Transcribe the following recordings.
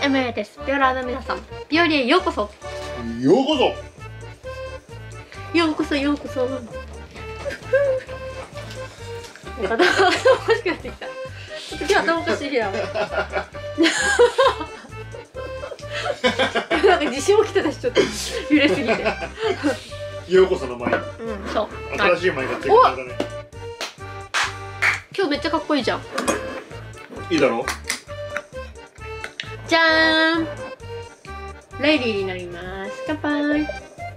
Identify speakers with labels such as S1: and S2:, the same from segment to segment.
S1: MA です。ビオラーの皆さん、ビオリへようこそ。
S2: ようこそ。
S1: ようこそようこそ。頭おかしくなってきた。ちょっと今日頭おかしい日だもん。なんか地震起きてたし、ちょっと揺れすぎて。
S2: ようこその前に。
S1: そう。
S2: 新しい前がついてたね。
S1: 今日めっちゃかっこいいじゃん。
S2: いいだろう。
S1: じゃーん。レイリーになります。乾杯。チ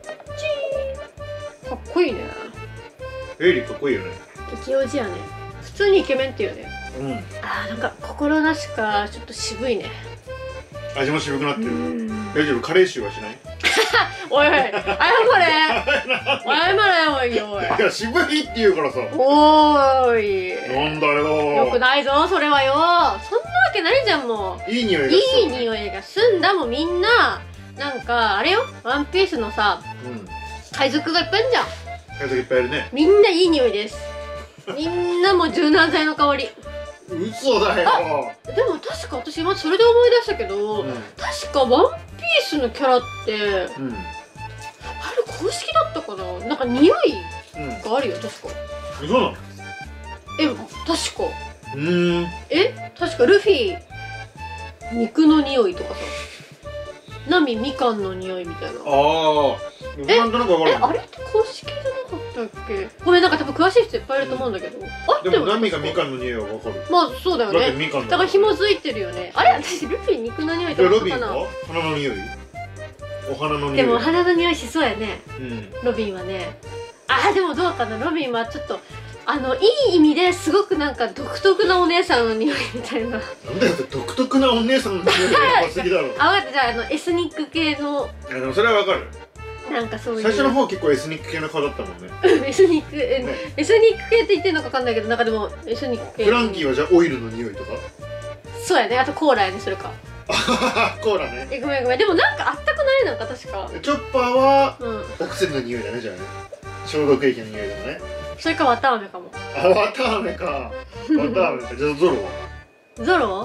S1: ー。かっこいいね。
S2: エイリーかっこいいよね。
S1: 激おじやね。普通にイケメンっていうね。
S2: うん。
S1: あー、なんか心なしかちょっと渋いね。
S2: 味も渋くなってる。大丈夫？カレー臭はしない？
S1: おいおい、謝れ。謝れおいおい。
S2: いや、渋いって言うからさ。
S1: おーい。
S2: なんだよ。
S1: よくないぞそれはよ。そんなわけないじゃんもう。
S2: いい匂いがする。
S1: いい匂いがすんだもんみんな。なんかあれよ、ワンピースのさ、海賊がいっぱいいるじゃん。
S2: 海賊いっぱいいるね。
S1: みんないい匂いです。みんなもう柔軟剤の香り。
S2: 嘘だよ。
S1: でも確か私今それで思い出したけど、確かワンピースのキャラって、あれ公式だったかな。なんか匂いがあるよ確か。
S2: そうなの？
S1: 確か。確かルフィ肉の匂いとかさ、ナミみかんの匂いみたいな。
S2: なんとなくわかる。
S1: あれって公式じゃなかったっけ？ごめん、なんか多分詳しい人いっぱいいると思うんだけど。
S2: でもナミがみかんの匂いはわかる。
S1: まあそうだよね。
S2: だってみかん
S1: だから紐づいてるよね。あれ私ルフィ肉の匂いとか
S2: ロビン
S1: かな。
S2: は花の匂い？お花の匂い。
S1: でもお花の匂いしそうやね。ロビンはね。でもどうかな。ロビンはちょっといい意味ですごくなんか独特なお姉さんの匂いみたいな。
S2: なんだよ、独特なお姉さんの匂いが怖すぎだろ。
S1: 分かった。じゃあエスニック系の。
S2: でもそれはわかる。
S1: なんかそういう
S2: 最初の方結構エスニック系の顔だったもんね。
S1: エスニック系って言ってんのか分かんないけど、なんかでもエスニック系。
S2: フランキーはじゃあオイルの匂いとか？
S1: そうやね。あとコーラやね。それか。
S2: コーラね。
S1: ごめんごめん。でもなんかあったくない？なんか確か
S2: チョッパーはお薬の匂いだね。じゃあね、消毒液の匂いだね。
S1: それか綿あめかも。
S2: 綿あめか。綿あめか。じゃあゾロは？
S1: ゾロ？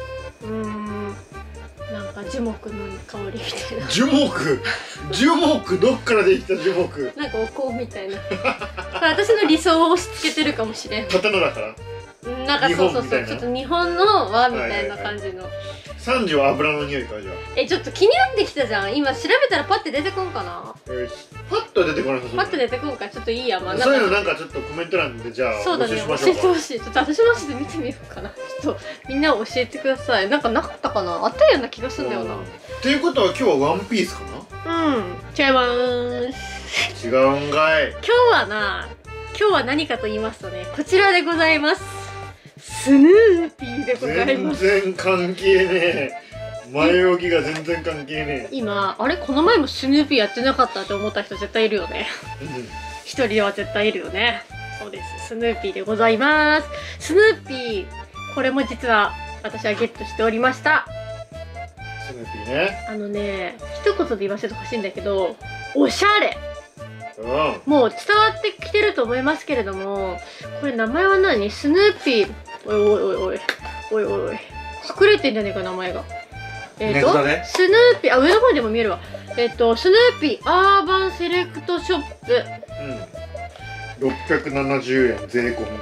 S1: なんか樹木の香りみたいな。
S2: 樹木？樹木どっからできた樹木？
S1: なんかお香みたいな。私の理想を押し付けてるかもしれん。
S2: 刀だから。
S1: なんかそうちょっと日本の和みたいな感じの。
S2: サンジは油の匂いかじゃあ。
S1: ちょっと気になってきたじゃん。今調べたらパッて出てこんかな。
S2: パッと出てこないか。
S1: パッと出てこんか。ちょっといいや。まあ
S2: そういうのなんかちょっとコメント欄でじゃあ
S1: そうだね、教えてほしい。ちょっと私マジで見てみようかな。ちょっとみんな教えてください。なんかなかったかな。あったような気がするんだよな。
S2: っていうことは今日はワンピースかな？
S1: 違いまーす。
S2: 違うんかい。
S1: 今日は何かと言いますとね、こちらでございます。スヌーピーでございます。
S2: 全然関係ねえ。前置きが全然関係ねえ。
S1: 今あれこの前もスヌーピーやってなかったって思った人絶対いるよね。一人は絶対いるよね。そうです、スヌーピーでございます。スヌーピー、これも実は私はゲットしておりました。
S2: スヌーピーね。
S1: 一言で言わせてほしいんだけど、おしゃれ。もう伝わってきてると思いますけれども、これ名前は何？スヌーピー。おいおいおいおいおいおい、隠れてんじゃねえか名前が。スヌーピー、上の方にでも見えるわ。スヌーピーアーバンセレクトショップ。
S2: 670円税込み。
S1: 待って、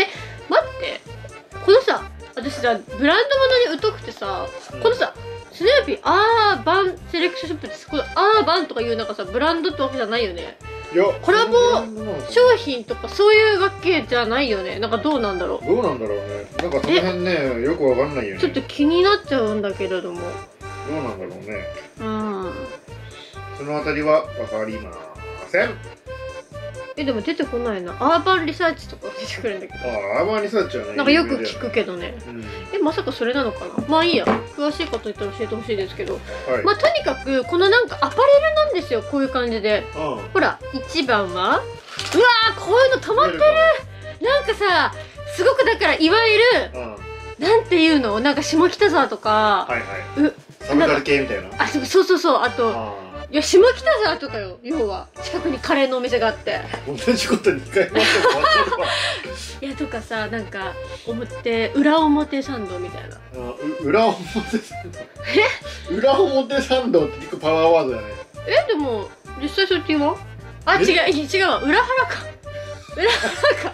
S1: このさ、私さブランド物に疎くてさ、このさスヌーピーアーバンセレクトショップって、このアーバンとかいうなんかさブランドってわけじゃないよね。コラボ商品とかそういうわけじゃないよね。なんかどうなんだろう。
S2: どうなんだろうね。なんかその辺ね、よくわかんないよね。
S1: ちょっと気になっちゃうんだけれども。
S2: どうなんだろうね。
S1: そ
S2: のあたりはわかりません。
S1: でも出てこないな。アーバンリサーチとか出てくるんだけど。
S2: アーバンリサーチはね、
S1: なんかよく聞くけどね。まさかそれなのかな。まあいいや。詳しいこと言ったら教えてほしいですけど。まあとにかくこのなんかアパレルなんですよ。こういう感じで。ほら、1番はうわー、こういうの溜まってる。なんかさ、すごくだからいわゆるなんていうの、なんか下北沢とか、
S2: サブカル系みたいな。
S1: そうそうそう。あといや下北沢とかよ、要は近くにカレーのお店があって、
S2: 同じこと2回言わせても分かるわ。
S1: いやとかさ、なんか裏表参道みたいな。
S2: 裏表参道、裏表参道って結構パワーワードだね。
S1: でも実際そっちは違うわ、裏原か。裏原か。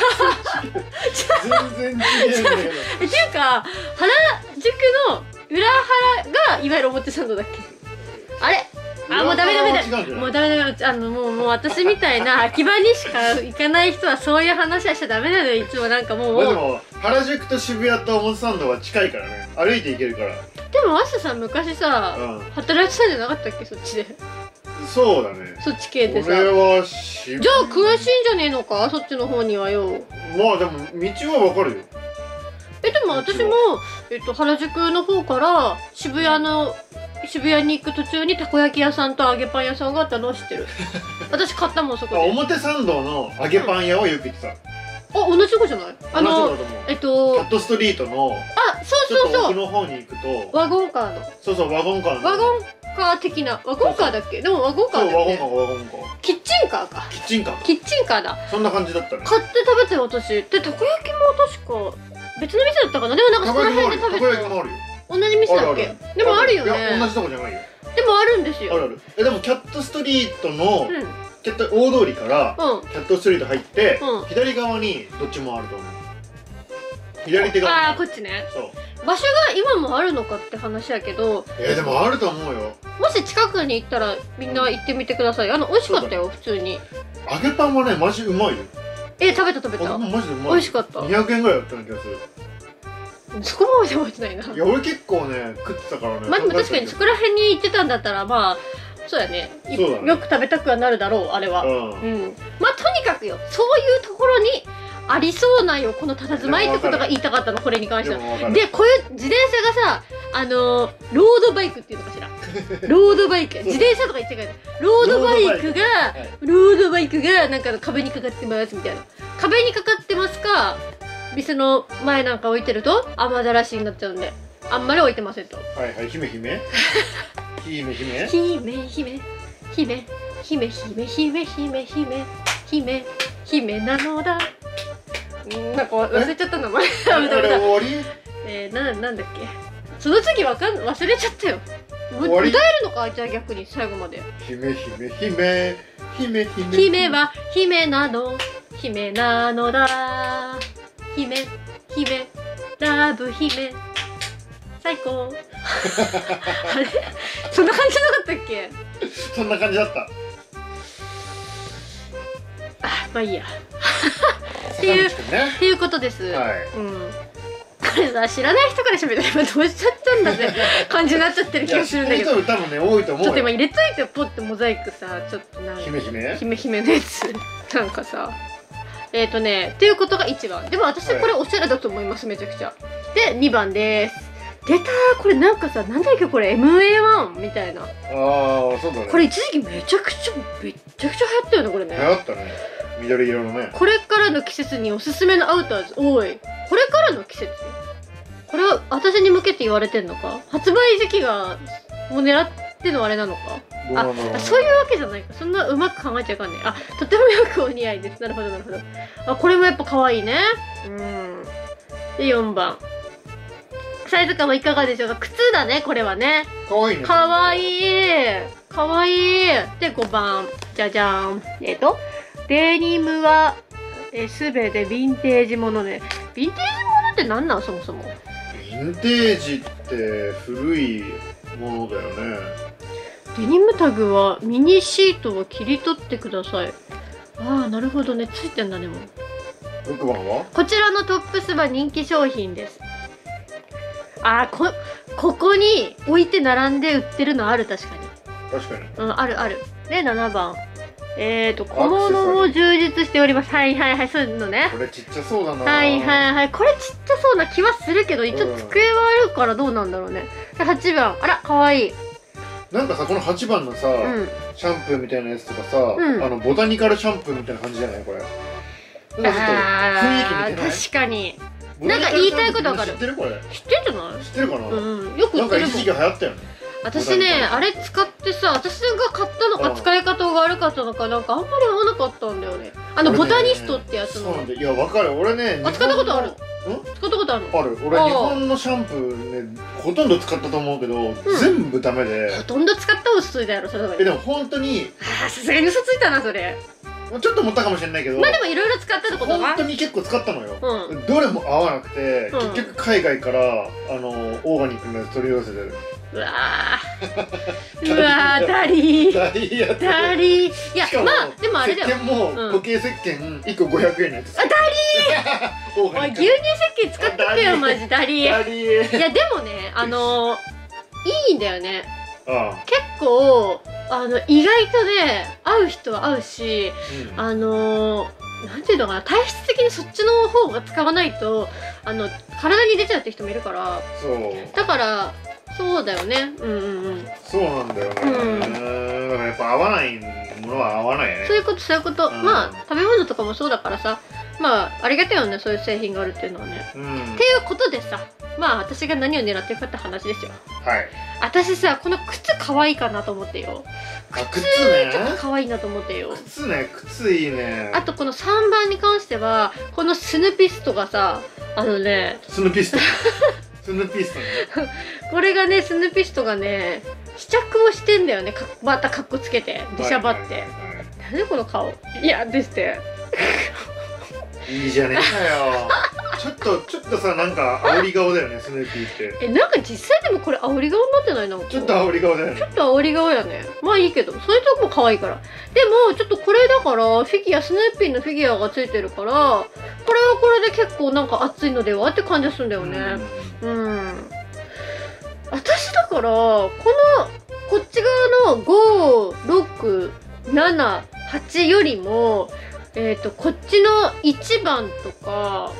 S2: 全然違うんだけど。
S1: っていうか原宿の裏原がいわゆる表参道だっけ。あれ、もうダメもうダメもう私みたいな秋葉にしか行かない人はそういう話はしちゃダメなのよ。いつもなんかもう、
S2: でも原宿と渋谷と表参道は近いからね、歩いて行けるから。
S1: でもマスさん昔さ、働いてたんじゃなかったっけ、そっちで。
S2: そうだね、
S1: そっち系でさ。
S2: 俺は渋谷、
S1: じゃあ詳しいんじゃねえのか、そっちの方にはよ。
S2: まあでも道はわかるよ。
S1: でも私も原宿の方から渋谷に行く途中にたこ焼き屋さんと揚げパン屋さんがあったのを知ってる。私買ったもん、そこで。
S2: 表参道の揚げパン屋はよく行ってた。
S1: 同じとこじゃない？
S2: キャットストリートの
S1: そうそう、
S2: 奥の方に行くと
S1: ワゴンカーの、
S2: そうそう、ワゴンカー
S1: 的な、ワゴンカーだっけ？でもワゴンカーだっけ？
S2: ワゴンカー
S1: キッチンカーか。
S2: キッチンカー
S1: だ。
S2: そんな感じだったね。
S1: 買って食べて私で、たこ焼きも確か別の店だったかな。でもなんかそこら辺で食べてた。
S2: たこ焼きもあるよ。
S1: 同じ店だっけ？でもあるよね。
S2: 同じとこじゃないよ。
S1: でもあるんですよ。
S2: ある。でもキャットストリートの大通りからキャットストリート入って左側にどっちもあると思う。左手側。
S1: こっちね。
S2: そう。
S1: 場所が今もあるのかって話やけど。
S2: でもあると思うよ。
S1: もし近くに行ったらみんな行ってみてください。美味しかったよ、普通に。
S2: 揚げパンはね、マジうまいよ。
S1: 食べた。
S2: マジでうまい。
S1: 美味しかった。
S2: 200円ぐらいだったような気がする。
S1: そこまで覚えてないな。
S2: いや、俺結構ね食ってたからね。
S1: まあでも確かにそこら辺に行ってたんだったら、まあそうやね、よく食べたくはなるだろう、あれは。まあとにかくよ、そういうところにありそうなよ、この佇まいってことが言いたかったの、これに関しては。で、こういう自転車がさ、ロードバイクっていうのかしら。ロードバイク、自転車とか言ってたから、ロードバイクがなんか壁にかかってますみたいな。壁にかかってますか、店の前なんか置いてると雨ざらしになっちゃうんで、あんまり置いてませんと。
S2: はいはい、姫
S1: なのだ。なんか忘れちゃった名前。
S2: あれ終わり？
S1: なんだっけ、その次忘れちゃったよ。歌えるのか、じゃあ逆に最後まで。姫は姫なのだ。姫ラブ姫最高。あれ、そんな感じじゃなかったっけ？
S2: そんな感じだった。
S1: まあいいや。っていうことです。これさ、知らない人から喋ったら今どうしちゃったんだって感じになっちゃってる気がするんだけど。
S2: 多分ね、多いと思うよ。
S1: ちょっと今入れといて、ポッてモザイクさ、ちょっとなんか姫のやつなんかさ、っていうことが1番。でも私これおしゃれだと思います、めちゃくちゃ。で2番です。出たー、これなんかさ、なんだっけこれ MA1 みたいな。
S2: そうだね。
S1: これ一時期めちゃくちゃ流行ったよね、これね。
S2: 流行ったね、緑色のね。
S1: これからの季節におすすめのアウターズ多い。これからの季節、これは私に向けて言われてんのか、発売時期がもう狙ってのあれなのか。そういうわけじゃないか。そんなうまく考えちゃいかんね。とてもよくお似合いです。なるほど。これもやっぱ可愛いね。で4番、サイズ感はいかがでしょうか。靴だね、これはね。
S2: 可愛いね。
S1: 可愛い。で5番、じゃじゃーん。デニムはすべてヴィンテージもので。ヴィンテージものって何なん、そもそも。
S2: ヴィンテージって古いものだよね。
S1: デニムタグはミニシートを切り取ってください。なるほどね、ついてんだね。もう
S2: 6番は
S1: こちらのトップスは人気商品です。ここに置いて並んで売ってるのある。確かに。ある。で7番、小物も充実しております。はいはいはい、そういうのね。
S2: これちっちゃそうだな。
S1: はいはいはい、これちっちゃそうな気はするけど、一応机はあるからどうなんだろうね。で8番、かわいい。
S2: なんかさ、この8番のさ、シャンプーみたいなやつとかさ、ボタニカルシャンプーみたいな感じじゃない、これ。なんかちょっと雰囲気似てない？
S1: 確かに。なんか言いたいことわかる。
S2: 知ってるこれ？
S1: 知ってんじゃない？
S2: 知ってるかな？
S1: よく売ってるもん。
S2: なんか一時期流行ったよね。
S1: 私ねあれ使ってさ、私が買ったのか使い方が悪かったのかなんかあんまり合わなかったんだよね。ボタニストってやつの。
S2: そうなんだ。いや、わかる。俺ね、
S1: 使ったことある。使ったことあるの？
S2: ある。俺日本のシャンプーねほとんど使ったと思うけど、全部ダメで。
S1: ほとんど使った嘘ついたやろそれだ。
S2: でも本当に
S1: さすがに嘘ついたなそれ。
S2: ちょっと持ったかもしれないけど、
S1: まあでもいろいろ使ったってことは
S2: 本当に結構使ったのよ。どれも合わなくて、結局海外からオーガニックのやつ取り寄せてる。
S1: うわーダリー
S2: ダリーやつ。
S1: ダリー。いやまあでもあれだよ。
S2: 石鹸も固形石鹸1個500円のやつ。
S1: ダリー。おい牛乳石鹸使ってくよマジダリー。
S2: ダリー。
S1: いやでもねいいんだよね。結構意外とね合う人は合うし、なんていうのかな、体質的にそっちの方が使わないと体に出ちゃうって人もいるから、だからそうだよね。
S2: そうなんだよね。だからやっぱ合わないものは合わないよね。
S1: そういうことそういうこと。まあ食べ物とかもそうだからさ、まあありがたいよね、そういう製品があるっていうのはね。っていうことでさ、まあ私が何を狙ってるかって話ですよ。
S2: はい。
S1: 私さこの靴可愛いかなと思ってよ。
S2: 靴ね。
S1: ちょっと可愛いなと思ってよ。
S2: 靴ね、靴いいね。
S1: あとこの3番に関してはこのスヌピストがさ
S2: スヌピスト。スヌピストね。
S1: これがねスヌピストがね試着をしてんだよね。またカッコつけて出しゃばって。何この顔。いやですって。
S2: いいじゃねえかよ。ちょっとさ、なんか煽り顔だよね、スヌーピーって。
S1: なんか実際でもこれ煽り顔になってない？なんか
S2: ちょっと煽り顔だよね。
S1: ちょっと煽り顔やね。まあいいけど、そういうとこも可愛いから。でもちょっとこれだからフィギュア、スヌーピーのフィギュアがついてるから、これはこれで結構なんか熱いのではって感じがするんだよね。私だからこっち側の5、6、7、8よりもこっちの1番とか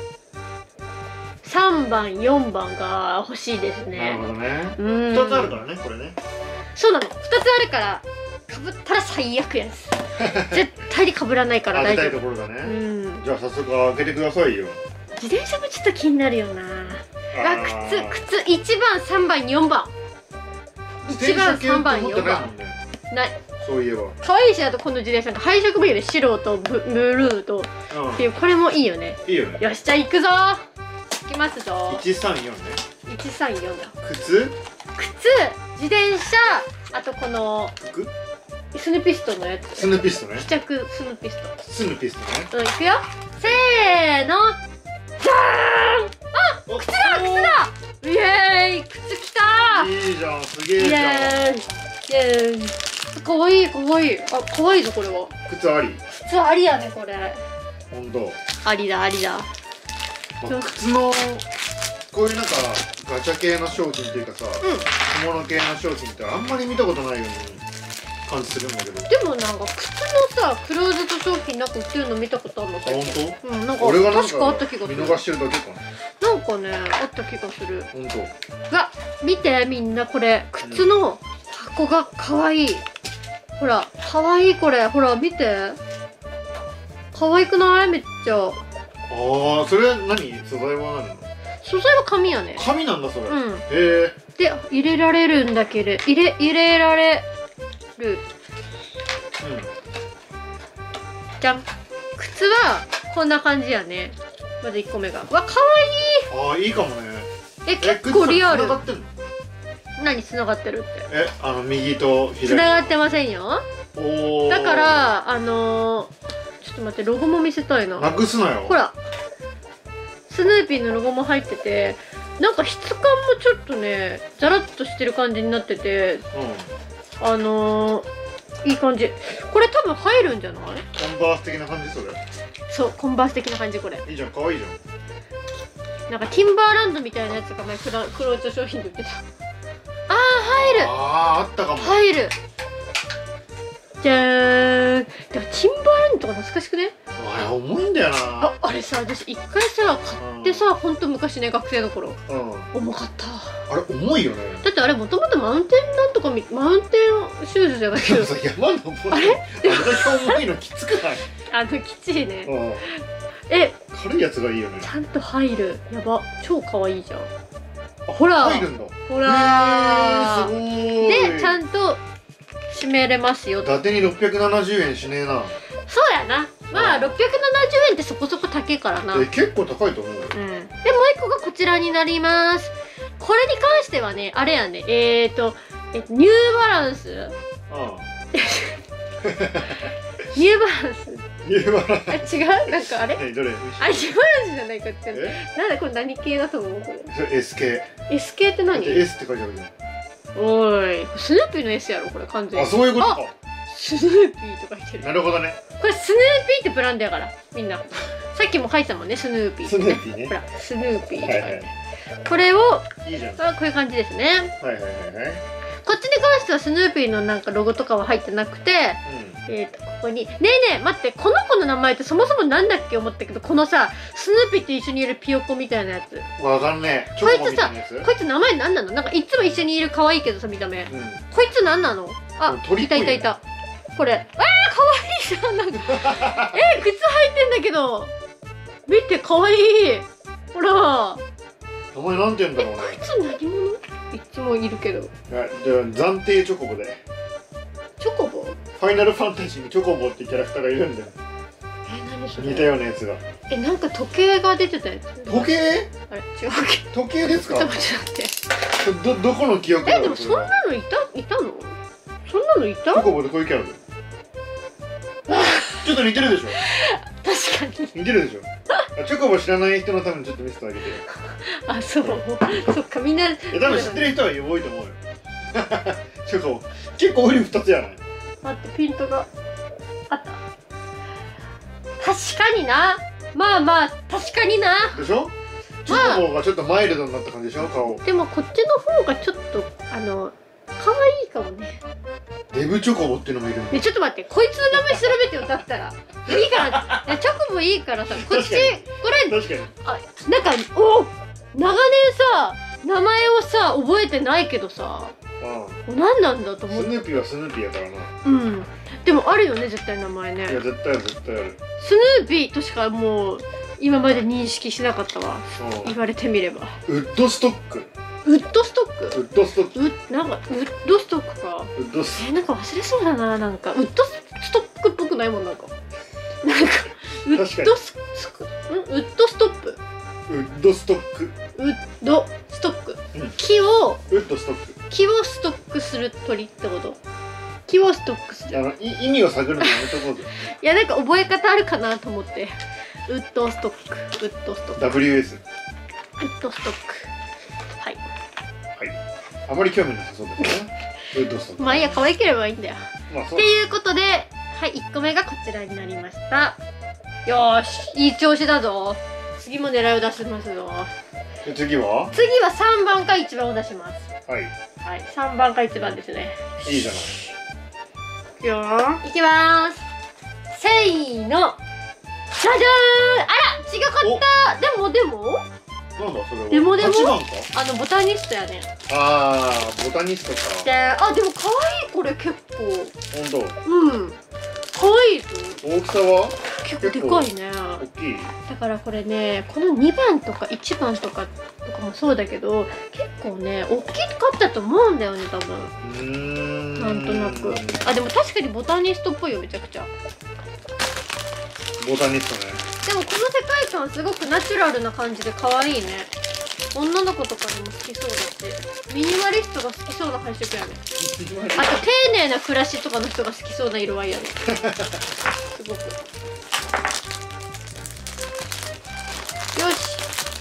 S1: 3番4番が欲しいですね。
S2: なるほどね。2つあるからねこれね。
S1: そうなの、2つあるからかぶったら最悪やつ。絶対にかぶらないから大丈夫。
S2: 当てたいところだね。じゃあ早速開けてくださいよ。
S1: 自転車もちょっと気になるよな。靴1番3番4番1番3番4番ない。そういえば可愛いし、あとこの自転車が配色もいいね。白とブルーとっていう、これもいいよね。いいよね。よし、じゃあ行くぞ。行きますぞ。134ね。134だ。靴、自転車、あとこの服、スヌピストのやつ。スヌピストね。試着スヌピスト。スヌピストね。いくよ。せーの。じゃーん。あ、靴だ。イエーイ、靴きたー。いいじゃん、すげえじゃん。イエーイ。かわいいかわいい。あ、かわいいぞこれは。靴あり。靴ありやねこれ。ほんと。ありだありだ。靴のこういうなんかガチャ系の商品っていうかさ、小物系の商品ってあんまり見たことないように感じするんだけど。でもなんか靴のさクローズド商品なんか売ってるの見たことあるの。ほんと？うん、なんか確かあった気がする。見逃してるだけかな。なんかねあった気がする。ほんと。が見てみんなこれ靴の箱がかわいい。ほらかわいいこれ。ほら見て。かわいくない？めっちゃ。ああ、それ何？素材は何？素材は紙やね。紙なんだそれ。うん。へえ。で入れられるんだけど入れられる。じゃん。靴はこんな感じやね。まず1個目が。わ、かわいい。ああ、いいかもね。結構リアル。何繋がってるって。右と左。繋がってませんよ。おお。だからちょっと待って、ロゴも見せたいな。なくすなよ。ほらスヌーピーのロゴも入ってて、なんか質感もちょっとねザラッとしてる感じになってて、いい感じ。これ多分入るんじゃない？コンバース的な感じ。それそう、コンバース的な感じ。これいいじゃん、かわいいじゃん。なんかティンバーランドみたいなやつが前クローズ商品で売ってた。あー、入る。あったかも。入る。じゃーん。でもティンバーランドとか懐かしくね？あれ重いんだよな。あれさ、私一回さ買ってさ、ほんと昔ね、学生の頃重かった。あれ重いよね。だってあれもともとマウンテンなんとかマウンテンシューズじゃないけど山登るあれ重いのきつくない？きついね。軽いやつがいいよね。ちゃんと入る。やば、超かわいいじゃん。ほら入るんだ。ほらー。でしめれますよ。
S2: 伊達に670円しねえな。
S1: そうやな。まあ670円ってそこそこ高いからな。
S2: 結構高いと思うよ。
S1: でもう一個がこちらになります。これに関してはね、あれやね、ニューバランス。ニューバランス。
S2: ニューバランス。
S1: 違う、なんかあれ。
S2: どれ？
S1: あ、ニューバランスじゃないかって。なんだこれ何系だと思うこれ。
S2: S 系。
S1: S 系って何
S2: ？S って書いてあるじゃん。
S1: おい、スヌーピーの S やろこれ完全に。
S2: あ、そういうことか。
S1: スヌーピーとか言ってる。
S2: なるほどね。
S1: これスヌーピーってブランドやからみんな。さっきも書いてたもんね、スヌーピー。
S2: スヌーピーね。
S1: ほら、スヌーピーとか言って。これを
S2: いいじゃん。
S1: こういう感じですね。
S2: はいはいはいはい。
S1: こっちに関してはスヌーピーのなんかロゴとかは入ってなくて、ここにねえねえ待って、この子の名前ってそもそもなんだっけ思ったけど、このさスヌーピーと一緒にいるピヨコみたいなやつ、
S2: わかんねえ。
S1: こいつさ、こいつ名前なんなの？なんかいつも一緒にいる可愛いけどさ見た目、こいつなんなの？あ、いたいたいた。これ可愛いじゃん。なんか靴履いてんだけど見て可愛い。ほら
S2: 名前なんて言うんだろうね。
S1: こいつ何者？いつもいるけど。
S2: じゃあ暫定チョコボで。
S1: チョコボ？
S2: ファイナルファンタジーにチョコボっていうキャラクターがいるんだよ。
S1: 何それ？
S2: 似たようなやつが。
S1: なんか時計が出てたやつ。
S2: 時計？
S1: あれ違う。
S2: 時計ですか？
S1: ちょっと待って。
S2: どこの記憶だろう？
S1: でもそんなのいたの？そんなのいた？
S2: チョコボってこういうキャラだよ。ちょっと似てるでしょ？
S1: 確かに
S2: 似てるでしょ？チョコボ知らない人のためにちょっと見せてあげて。
S1: あ、そう。そっか、みんな。
S2: 多分知ってる人は多いと思うよ。チョコボ結構ウリ2つやない。
S1: 待って、ピントがあった。確かにな。まあまあ確かにな。
S2: でしょ？チョコボがちょっとマイルドになった感じでしょ、顔。
S1: でもこっちの方がちょっと可愛いかもね。
S2: デブチョコボっていうのもいるんだ。
S1: ちょっと待って、こいつの名前調べてよ。だったらいいからチョコボいいからさ、こっちこれ
S2: 確かに。
S1: なんか長年さ名前をさ覚えてないけどさ、何なんだと思って。
S2: スヌーピーはスヌーピーやからな。
S1: でもあるよね、絶対名前ね。
S2: いや絶対ある。ス
S1: ヌーピーとしかもう今まで認識しなかったわ。言われてみれば。
S2: ウッドストック。
S1: ウッドストック？
S2: ウッドストック。
S1: なんかウッドストックか。なんか忘れそうだな。なんかウッドストックっぽくないもん。なんかウッドストップ。
S2: ウッドストック。
S1: 木を
S2: ウッドストック。
S1: 木をストックする鳥ってこと？木をストックする。
S2: 意味を探るのやめとこうぜ。
S1: いや、なんか覚え方あるかなと思って。ウッドストック。
S2: WS。
S1: ウッドストック。はい。
S2: あまり興味なさそうですね。ウッドストック。
S1: まあいいや、可愛ければいいんだよ。
S2: って
S1: いうことで、はい、1個目がこちらになりました。よーし、いい調子だぞ。次も狙いを出しますぞ。
S2: 次は
S1: 3番か1番を出します。
S2: はい。
S1: 3番か1番ですね。
S2: いいじゃない。
S1: いくよー。いきまーす。せーの。じゃじゃーん。あら、違かった。でも
S2: なんだそれは。
S1: でも
S2: 8番か。
S1: ボタニストやね。
S2: ボタニストか。
S1: でも可愛いこれ結構。
S2: 本当。
S1: 可愛いぞ。
S2: 大きさは
S1: 結構でかいね。
S2: 大きい。
S1: だからこれね、この2番とか1番とかもそうだけど、結構ね大きかったと思うんだよね、多分。なんとなく。でも確かにボタニストっぽいよ、めちゃくちゃ。
S2: ボタニストね。
S1: でもこの世界観すごくナチュラルな感じで可愛いね。女の子とかにも好きそうだし、ミニマリストが好きそうな配色やね。あと丁寧な暮らしとかの人が好きそうな色合いやね。すごく。よし。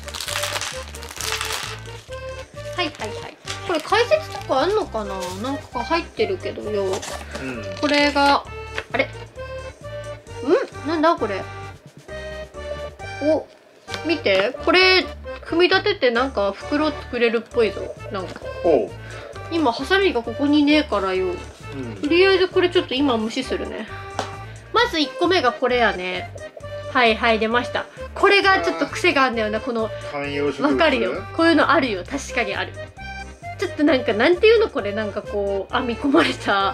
S1: これ解説とかあんのかな。なんか入ってるけどよ。これがあれ。なんだこれ。見て、これ組み立ててなんか袋作れるっぽいぞ。なんか今ハサミがここにねえからよ。とりあえずこれちょっと今無視するね。まず1個目がこれやね。出ました。これがちょっと癖があるんだよな。このわかるよ。こういうのあるよ。確かにある。ちょっとなんかなんていうのこれ、なんかこう編み込まれた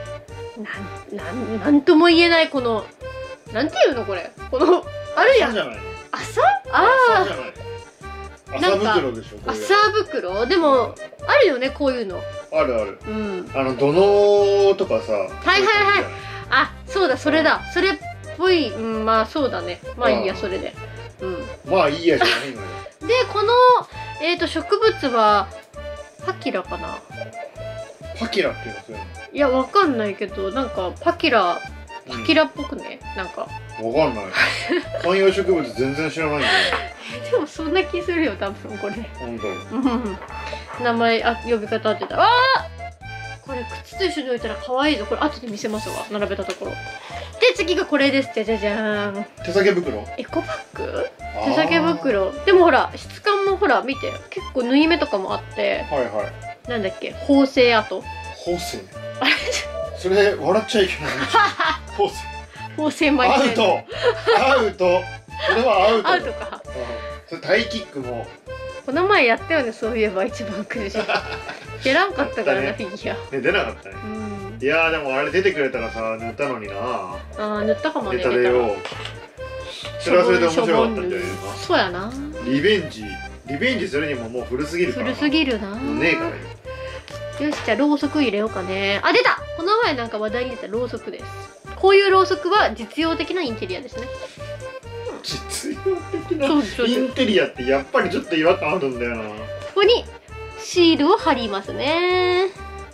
S1: なんとも言えない、このなんていうのこれ、このあるやん。
S2: じゃないの？
S1: 朝？
S2: 麻袋でしょ、これ。
S1: 麻袋でも、あるよね、こういうの。
S2: あるある。
S1: うん。
S2: 土のとかさ。
S1: はいはいはい。あ、そうだ、それだ。それっぽい、うん、まあそうだね。まあいいや、それで。うん。
S2: まあいいやじゃないのよ。
S1: で、この、植物は、パキラかな。
S2: パキラっていうのそれ。
S1: いや、わかんないけど、なんか、パキラっぽくね、なんか。
S2: わかんない。観葉植物全然知らないんだよ。
S1: でもそんな気するよ、多分これ。
S2: 本当。
S1: 名前、呼び方合ってた。ああ、これ靴と一緒に置いたら可愛いぞ。これ後で見せますわ、並べたところ。で、次がこれです。じゃじゃじゃーん。
S2: 手提げ袋。
S1: エコバッグ。手提げ袋。でもほら、質感もほら、見て。結構縫い目とかもあって。
S2: はいはい。
S1: なんだっけ、縫製跡。
S2: 縫製。あれ。それ笑っちゃいけない。縫製。
S1: 縫製巻いて。
S2: アウト。アウト。これはアウト。
S1: アウトか。
S2: それタイキックも。
S1: この前やったよね、そういえば一番苦しい。出らんかったからな、フィギュア。
S2: 出なかったね。いやでもあれ出てくれたらさ、塗ったのにな。
S1: ああ、塗ったかもね。
S2: ネタでよ。それはそれで面白かったんじゃないですか。
S1: そうやな。
S2: リベンジするにももう古すぎるから。
S1: 古すぎるな。
S2: ねえからよ。
S1: よし、じゃあろうそく入れようかね。あ、出た。この前なんか話題に出たろうそくです。こういうろうそくは実用的なインテリアですね。
S2: 実用的なインテリアってやっぱりちょっと違和感あるんだよな。こ
S1: こにシールを貼りますね。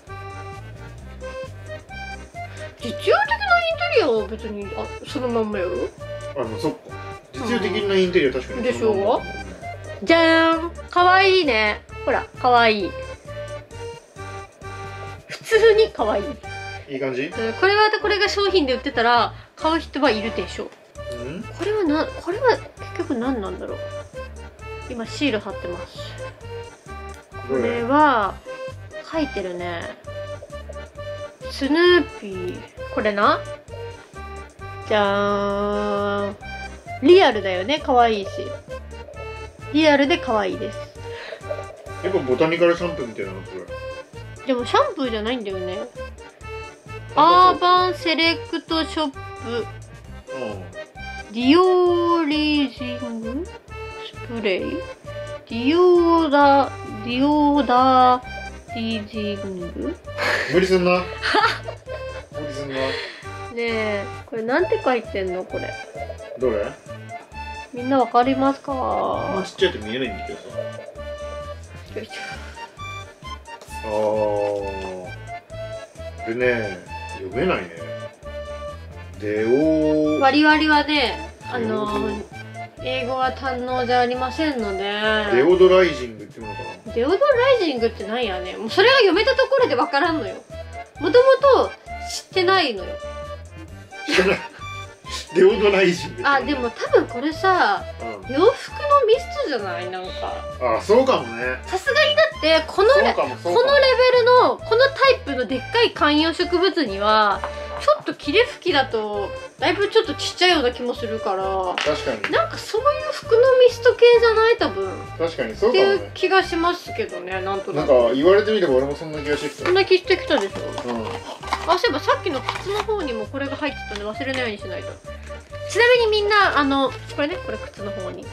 S1: 実用的なインテリアは別にそのまんまやろ。
S2: そっか。実用的なインテリア確かに。
S1: でしょう。じゃーん、かわいいね。ほら、かわいい。普通にかわいい。
S2: いい感じ。
S1: これが商品で売ってたら買う人はいるでしょう。これは結局何なんだろう。今シール貼ってます。これは書いてるね。スヌーピー。これな。じゃーん。リアルだよね。可愛いし。リアルで可愛いです。
S2: やっぱボタニカルシャンプーみたいなのこれ。
S1: でもシャンプーじゃないんだよね。アーバンセレクトショップ。ディオリジングスプレイ。ディオダリジング。
S2: 無理すんな。無理すんな。
S1: ねえ、これなんて書いてんのこれ。
S2: どれ？
S1: みんなわかりますか？
S2: まあちっちゃいと見えないんだけどさ。
S1: よいしょ。
S2: これね、読めないね。
S1: 割り割りはね、英語は堪能じゃありませんので。
S2: デオドライジングっていうのかな。
S1: デオドライジングってなんやね。もうそれが読めたところでわからんのよ。もともと知ってないのよ。
S2: デオドライジング。
S1: あ、でも多分これさ、洋服のミストじゃない？なんか。
S2: あ、そうかもね。
S1: さすがにだってこのレベルのこのタイプのでっかい観葉植物にはちょっと霧吹きだとだいぶちょっとちっちゃいような気もするから。
S2: 確かに。
S1: なんかそういう服のミスト系じゃない多分。
S2: 確かにそうかもね。っていう
S1: 気がしますけどね、なんとなく。
S2: なんか言われてみれば俺もそんな気がしてきた。
S1: そんな気してきたでしょ。あ、そういえばさっきの靴の方にもこれが入ってたんで忘れないようにしないと。ちなみにみんなこれね、これ靴の方に。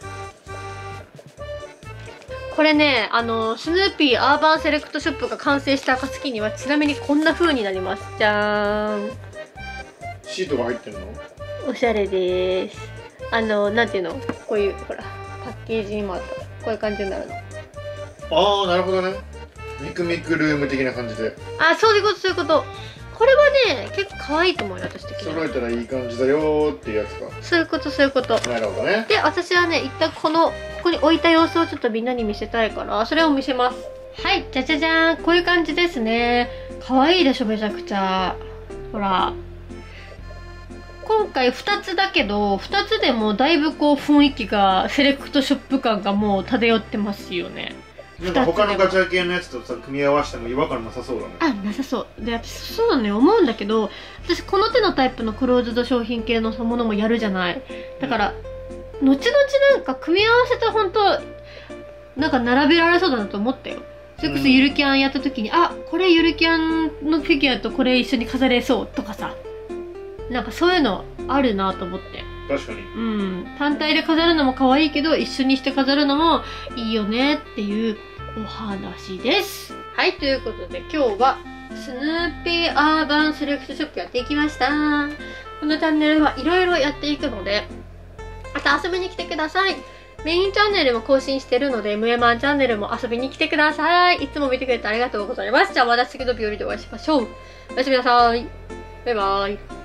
S1: これね、スヌーピーアーバンセレクトショップが完成した暁にはちなみにこんな風になります。じゃーん。
S2: シートが入ってるの？
S1: おしゃれです。なんていうの？こういうほらパッケージにもあった。こういう感じになるの。
S2: ああ、なるほどね。ミクミクルーム的な感じで。
S1: あ、そういうことそういうこと。これはね、結構可愛いと思うよ、私的に。
S2: 揃えたらいい感じだよーっていうやつか。
S1: そういうことそういうこと。
S2: なるほどね。
S1: で、私はね、一旦ここに置いた様子をちょっとみんなに見せたいから、それを見せます。はい、じゃじゃじゃーん。こういう感じですね。可愛いでしょ、めちゃくちゃ。ほら。今回2つだけど、2つでもだいぶこう雰囲気が、セレクトショップ感がもう漂ってますよね。
S2: なんか他のガチャ系のやつとさ組み合わせても違和感なさそうだね。
S1: あ、なさそう。で、私そうだね、思うんだけど、私この手のタイプのクローズド商品系のものもやるじゃない。だから、後々なんか組み合わせた本当なんか並べられそうだなと思ったよ。それこそゆるキャンやった時に、あ、これゆるキャンのフィギュアとこれ一緒に飾れそうとかさ。なんかそういうのあるなと思って。
S2: 確かに。
S1: うん。単体で飾るのも可愛いけど、一緒にして飾るのもいいよねっていうお話です。はい、ということで今日はスヌーピーアーバンセレクトショップやっていきました。このチャンネルはいろいろやっていくので、また遊びに来てください。メインチャンネルも更新してるので、むやまんチャンネルも遊びに来てください。いつも見てくれてありがとうございます。じゃあまた次の日和でお会いしましょう。おやすみなさい。バイバーイ。